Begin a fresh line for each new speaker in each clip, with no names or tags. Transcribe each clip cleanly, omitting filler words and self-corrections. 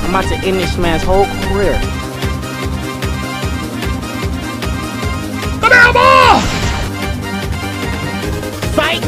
I'm about to end this man's whole career.
Come here, boy!
Fight!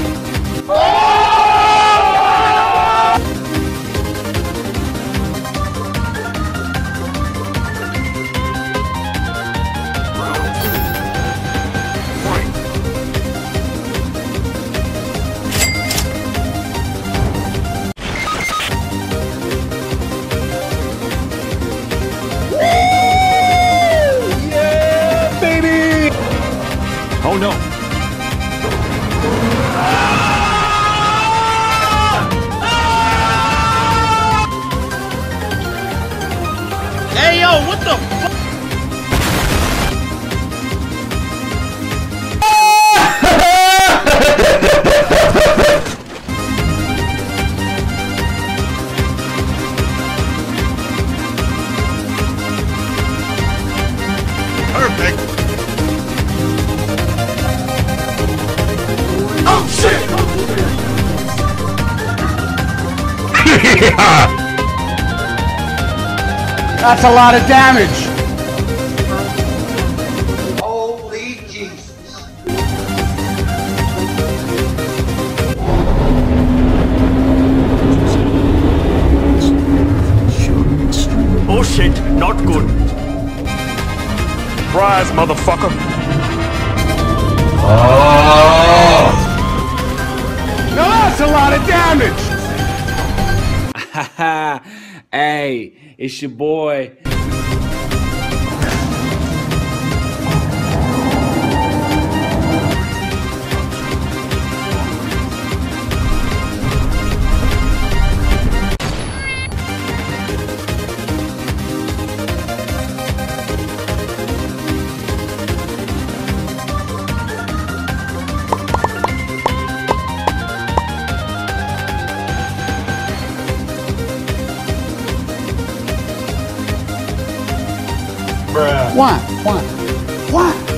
Oh no!
Hey yo, what the fuck?
Perfect!
That's a lot of damage.
Holy Jesus.
Oh shit, not good. Surprise, motherfucker.
Oh. Now that's a lot of damage.
Hey, it's your boy.
What?